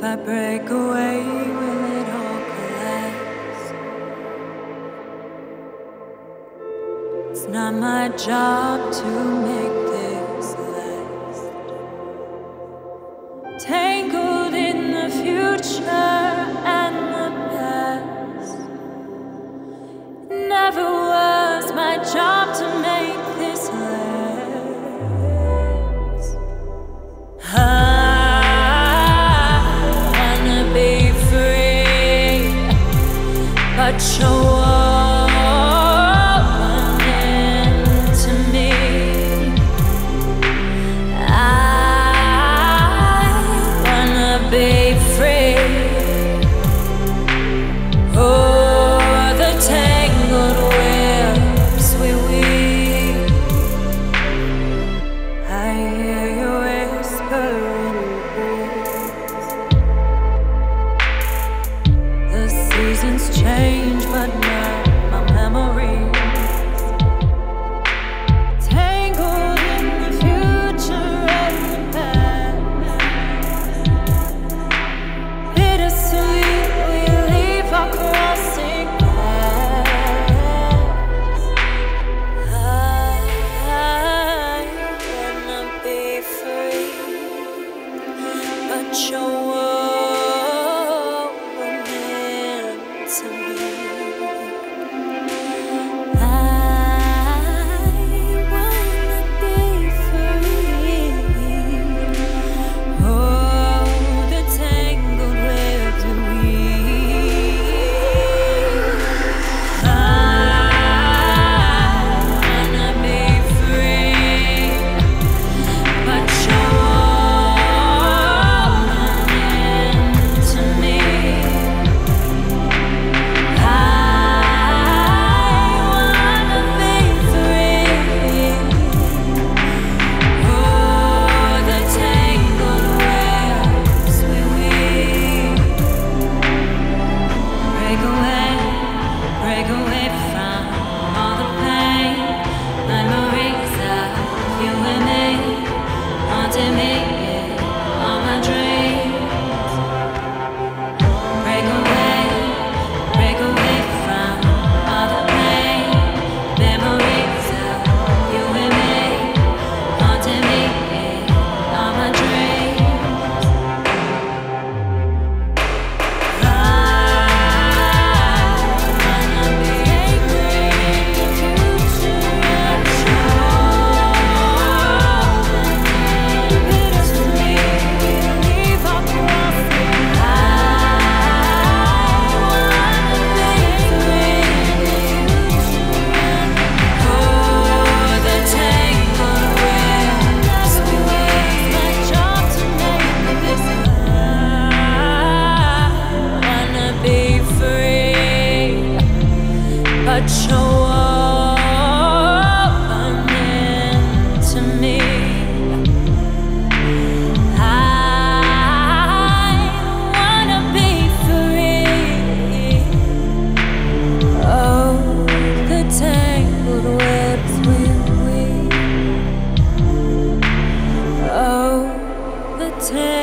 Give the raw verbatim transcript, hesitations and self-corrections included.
I break away, will it all collapse? It's not my job to make this last. Tangled in the future and the past. Never was my job to make this last. I wanna be free, but you're change, but not my memories. Tangled in the future and the past. Bittersweet, we leave our crossing paths. I wanna be free, but you're to me. I wanna be free. Oh, the tangled webs we weave. I wanna be free, but you're into me. But you're into me. I wanna be free. Oh, the tangled webs we weave. Oh, the tangled